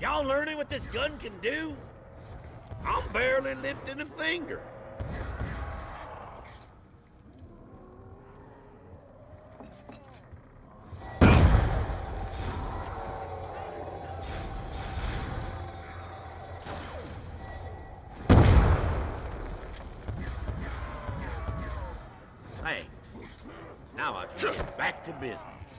Y'all learning what this gun can do? I'm barely lifting a finger. Thanks. Now I can get back to business.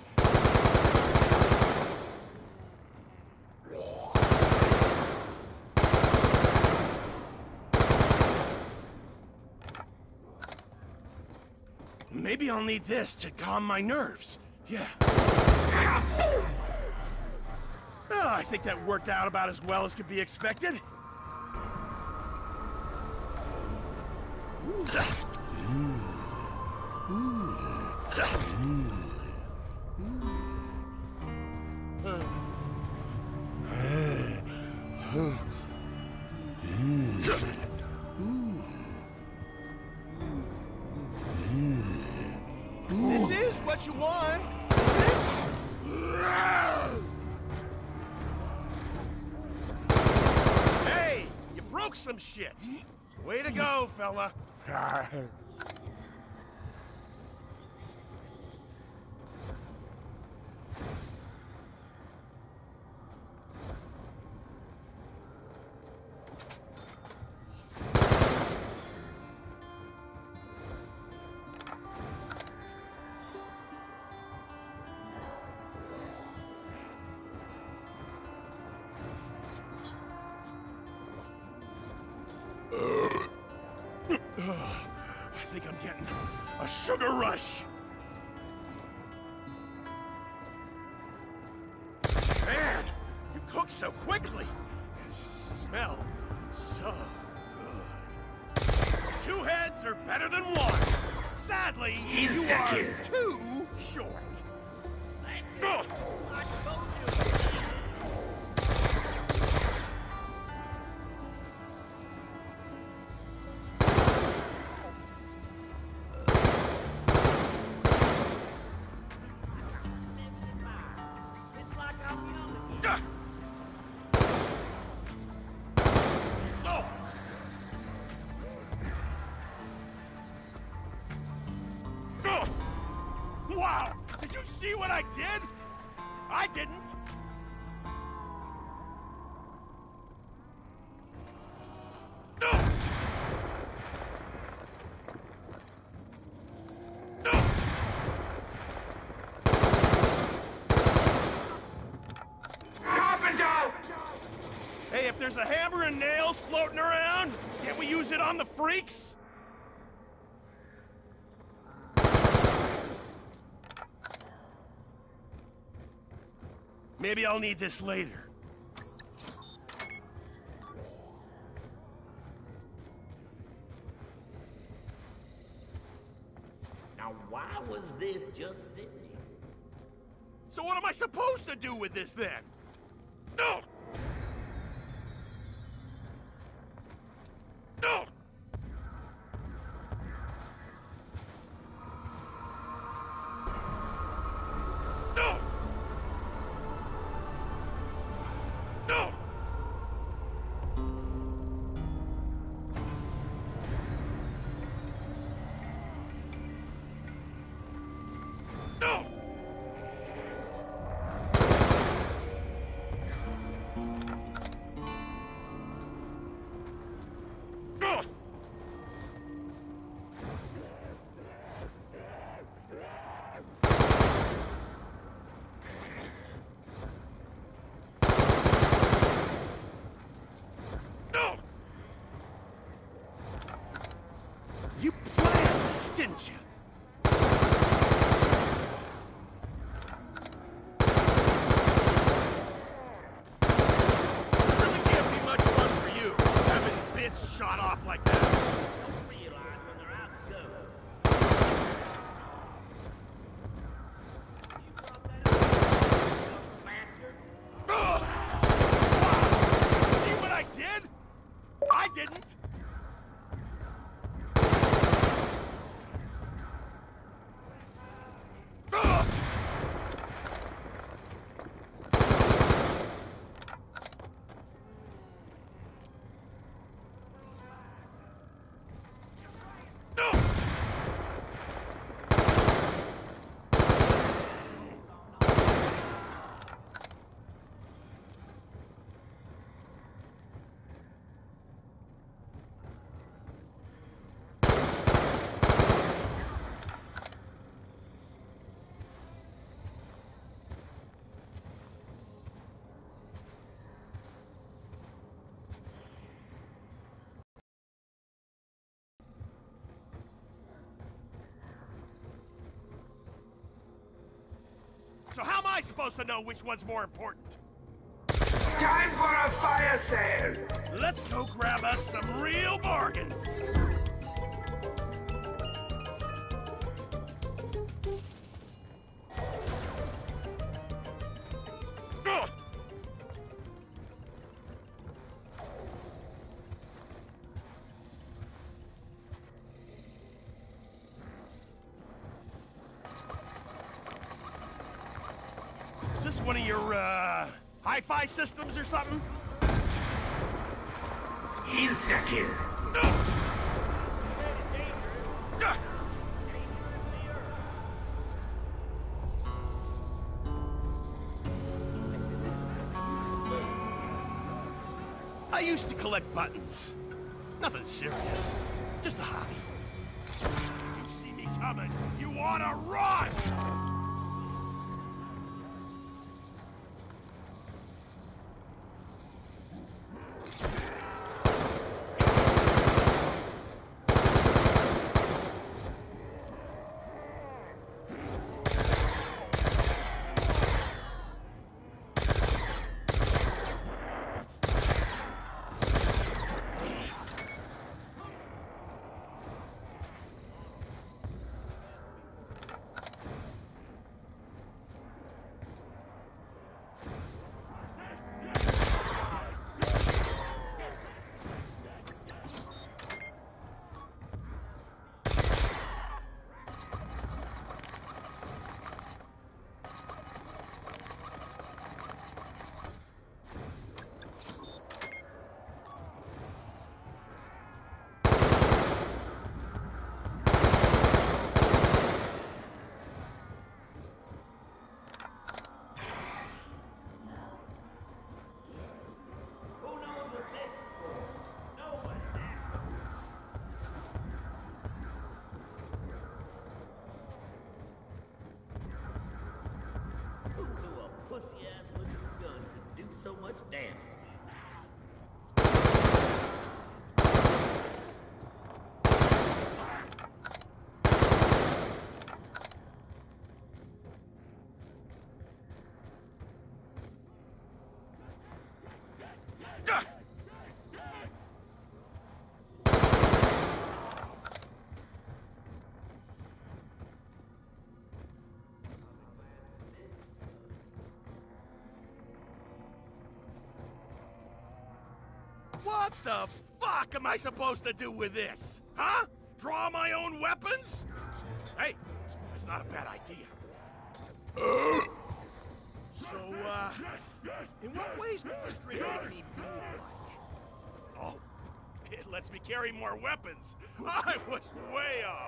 Maybe I'll need this to calm my nerves. Yeah. Oh, I think that worked out about as well as could be expected. This is what you want. Hey, you broke some shit. Way to go, fella. I think I'm getting a sugar rush. Man, you cook so quickly. You smell so good. Two heads are better than one. Sadly, you are too short. Wow! Did you see what I did? I didn't. Carpenter! Hey, if there's a hammer and nails floating around, can't we use it on the freaks? Maybe I'll need this later. Now, why was this just sitting? So what am I supposed to do with this then? No! No! No! No! No! So how am I supposed to know which one's more important? Time for a fire sale! Let's go grab us some real bargains! Ugh. Is this one of your, hi-fi systems or something? Insta-kill! I used to collect buttons. Nothing serious. Just a hobby. You see me coming, you ought to run! Pussy-ass looking gun could do so much damage. What the fuck am I supposed to do with this? Huh? Draw my own weapons? Hey, that's not a bad idea. So, in what ways does this drink make me move like? Oh, it lets me carry more weapons. I was way off.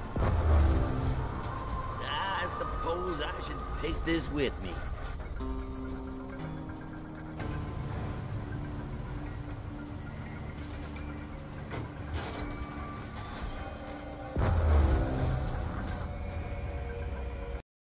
I suppose I should take this with me.